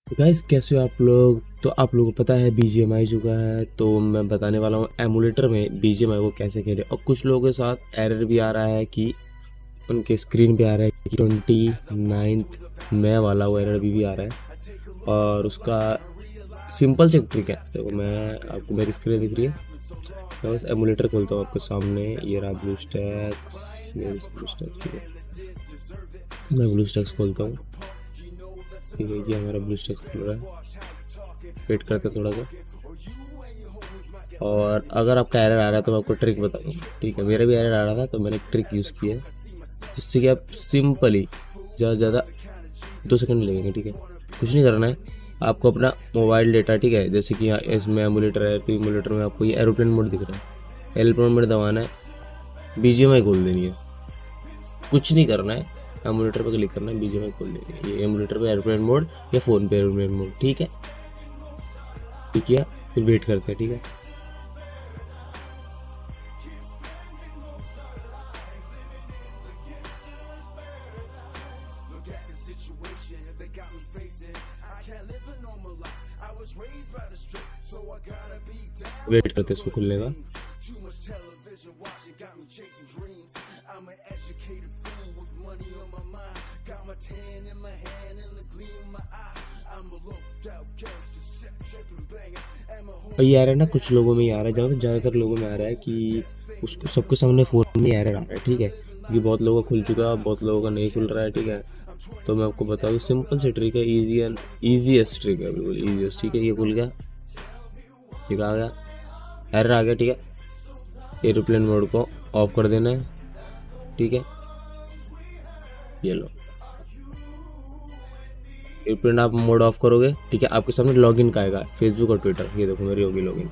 तो गाइस कैसे हो आप लोग। तो आप लोगों को पता है BGM आ चुका है, तो मैं बताने वाला हूँ एमुलेटर में BGM को कैसे खेले। और कुछ लोगों के साथ एरर भी आ रहा है कि उनके स्क्रीन पे आ रहा है कि 29th मई वाला वो एरर भी आ रहा है। और उसका सिंपल से ट्रिक है। देखो मैं आपको मेरी स्क्रीन दिख रही है, मैं बस एमुलेटर खोलता हूँ आपके सामने। ये रहा ब्लूस्टैक्स, ठीक है। मैं ब्लूस्टैक्स खोलता हूँ, ठीक है। ये हमारा ब्लूस्टैक्स खुल रहा है, वेट करते थोड़ा सा। और अगर आपका एरर आ रहा है तो मैं आपको ट्रिक बताऊँगा, ठीक है। मेरा भी एरर आ रहा था तो मैंने एक ट्रिक यूज़ की है जिससे कि आप सिंपली ज़्यादा से ज़्यादा 2 सेकंड लगेंगे, ठीक है। कुछ नहीं करना है आपको, अपना मोबाइल डेटा, ठीक है। जैसे कि यहाँ इसमें एमुलेटर है, तो एमुलेटर में आपको ये एरोप्लेन मोड दिख रहा है, एरोप्लेन मोड दबाना है, BGMI खोल देनी है। कुछ नहीं करना है, एमुलेटर पे क्लिक करना है, BGMI खोल देनी है। ये एमुलेटर पे एरोप्लेन मोड या फ़ोन पे एरोप्लेन मोड, ठीक है। ठीक है, फिर वेट करते हैं, ठीक है। वेट करते इसको खुलने का। और ये आ रहा है ना, कुछ लोगों में ये आ रहा है, ज़्यादातर लोगों में आ रहा है कि उसको सबके सामने फ़ोन में एरर आ रहा है, ठीक है। ये बहुत लोगों का खुल चुका है, बहुत लोगों का नहीं खुल रहा है, ठीक है। तो मैं आपको बता दूँ, सिंपल सी ट्रिक है, ईजीएस्ट ट्रिक है, बिल्कुल ईजीएस्ट, ठीक है। ये खुल गया, ठीक आ गया, एरर आ गया, ठीक है। एरोप्लेन मोड को ऑफ कर देना है, ठीक है। ये लो, एरोप्लेन आप मोड ऑफ करोगे, ठीक है। आपके सामने लॉगिन का आएगा, फेसबुक और ट्विटर। ये देखो मेरी होगी लॉगिन,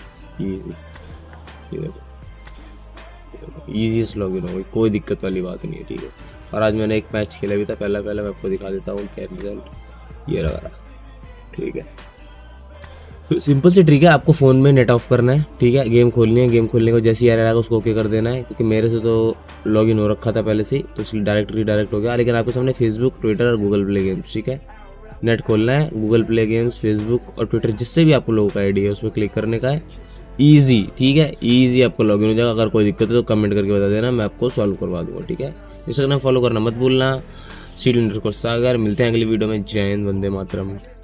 ये देखो ईजीएस्ट लॉगिन हो गई, कोई दिक्कत वाली बात नहीं है, ठीक है। और आज मैंने एक मैच खेला भी था, पहला मैं आपको दिखा देता हूँ क्या रिजल्ट ये रहा, ठीक है। तो सिंपल सी ट्रिक है, आपको फ़ोन में नेट ऑफ करना है, ठीक है। गेम खोलनी है, गेम खोलने को जैसे ही एरर आएगा उसको ओके कर देना है, क्योंकि मेरे से तो लॉगिन हो रखा था पहले से ही, तो इसलिए डायरेक्ट हो गया। लेकिन आपके सामने फेसबुक, ट्विटर और गूगल प्ले गेम्स, ठीक है। नेट खोलना है, गूगल प्ले गेम्स, फेसबुक और ट्विटर, जिससे भी आपको लोगों का आईडी है उसमें क्लिक करने का है। ईजी, ठीक है, ईजी आपको लॉगिन हो जाएगा। अगर कोई दिक्कत है तो कमेंट करके बता देना, मैं आपको सॉल्व करवा दूँगा, ठीक है। इंस्टाग्राम फॉलो करना मत भूलना, _सागर। मिलते हैं अगली वीडियो में। जय हिंद, वंदे मातरम।